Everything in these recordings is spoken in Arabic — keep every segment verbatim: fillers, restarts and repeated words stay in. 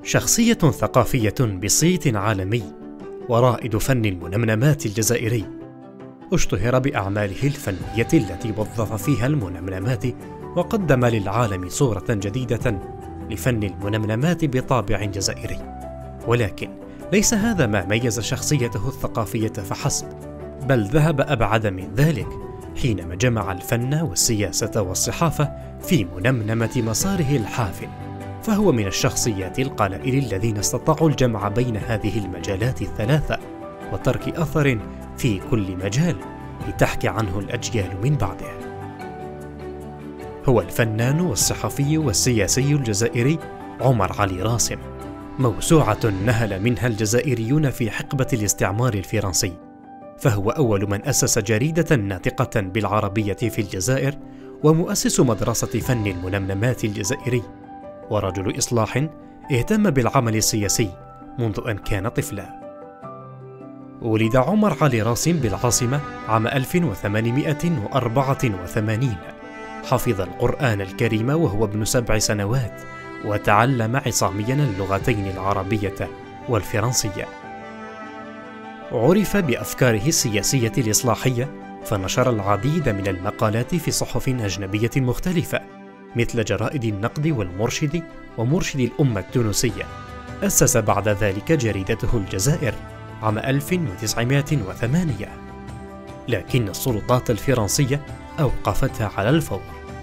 شخصية ثقافية بصيت عالمي ورائد فن المنمنمات الجزائري، اشتهر بأعماله الفنية التي وظف فيها المنمنمات وقدم للعالم صورة جديدة لفن المنمنمات بطابع جزائري. ولكن ليس هذا ما ميز شخصيته الثقافية فحسب، بل ذهب أبعد من ذلك حينما جمع الفن والسياسة والصحافة في منمنمة مساره الحافل. فهو من الشخصيات القلائل الذين استطاعوا الجمع بين هذه المجالات الثلاثة وترك أثر في كل مجال لتحكي عنه الأجيال من بعده. هو الفنان والصحفي والسياسي الجزائري عمر علي راسم، موسوعة نهل منها الجزائريون في حقبة الاستعمار الفرنسي، فهو أول من أسس جريدة ناطقة بالعربية في الجزائر، ومؤسس مدرسة فن المنمنمات الجزائري، ورجل إصلاح اهتم بالعمل السياسي منذ أن كان طفلا. ولد عمر علي راسم بالعاصمة عام ألف وثمانمائة وأربعة وثمانين. حفظ القرآن الكريم وهو ابن سبع سنوات، وتعلم عصاميا اللغتين العربية والفرنسية. عرف بأفكاره السياسية الإصلاحية، فنشر العديد من المقالات في صحف أجنبية مختلفة مثل جرائد النقد والمرشد ومرشد الأمة التونسية. أسس بعد ذلك جريدته الجزائر عام ألف وتسعمائة وثمانية، لكن السلطات الفرنسية أوقفتها على الفور.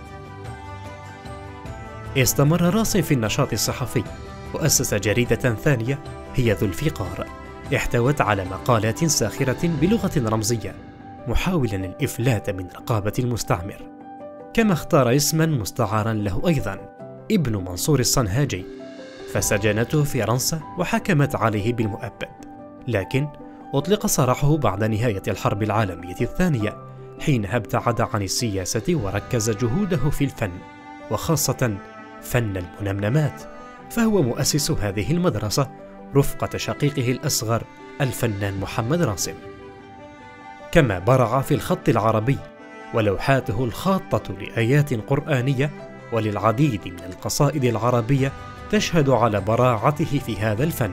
استمر راسم في النشاط الصحفي، وأسس جريدة ثانية هي ذو الفقار، احتوت على مقالات ساخرة بلغة رمزية، محاولا الإفلات من رقابة المستعمر. كما اختار اسما مستعارا له أيضا، ابن منصور الصنهاجي، فسجنته فرنسا وحكمت عليه بالمؤبد، لكن أطلق سراحه بعد نهاية الحرب العالمية الثانية، حينها ابتعد عن السياسة وركز جهوده في الفن، وخاصة فن المنمنمات، فهو مؤسس هذه المدرسة رفقة شقيقه الأصغر الفنان محمد راسم. كما برع في الخط العربي، ولوحاته الخاطة لآيات قرآنية وللعديد من القصائد العربية تشهد على براعته في هذا الفن.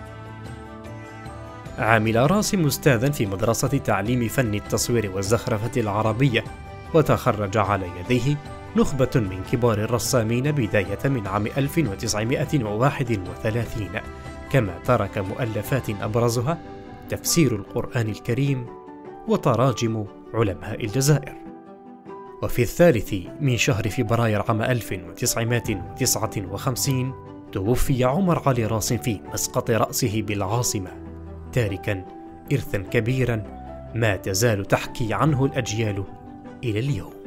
عمل راسم أستاذا في مدرسة تعليم فن التصوير والزخرفة العربية، وتخرج على يديه نخبة من كبار الرسامين بداية من عام ألف وتسعمائة وواحد وثلاثين، كما ترك مؤلفات أبرزها تفسير القرآن الكريم وتراجم علماء الجزائر. وفي الثالث من شهر فبراير عام ألف وتسعمائة وتسعة وخمسين توفي عمر علي راسم في مسقط رأسه بالعاصمة، تاركا إرثا كبيرا ما تزال تحكي عنه الأجيال إلى اليوم.